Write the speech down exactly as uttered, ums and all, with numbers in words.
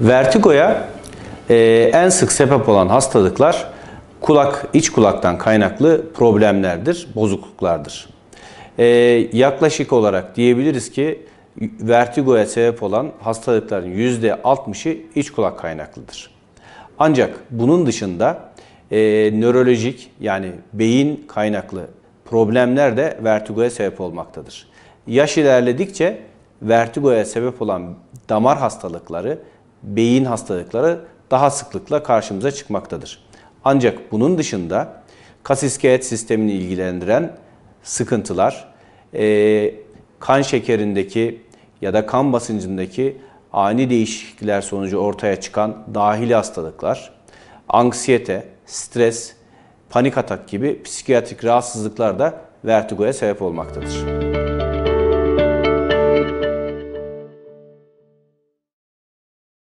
Vertigoya e, en sık sebep olan hastalıklar kulak, iç kulaktan kaynaklı problemlerdir, bozukluklardır. E, yaklaşık olarak diyebiliriz ki vertigoya sebep olan hastalıkların yüzde altmışı iç kulak kaynaklıdır. Ancak bunun dışında e, nörolojik yani beyin kaynaklı problemler de vertigoya sebep olmaktadır. Yaş ilerledikçe vertigoya sebep olan damar hastalıkları, beyin hastalıkları daha sıklıkla karşımıza çıkmaktadır. Ancak bunun dışında kas iskelet sistemini ilgilendiren sıkıntılar, e, kan şekerindeki ya da kan basıncındaki ani değişiklikler sonucu ortaya çıkan dahili hastalıklar, anksiyete, stres, panik atak gibi psikiyatrik rahatsızlıklar da vertigoya sebep olmaktadır.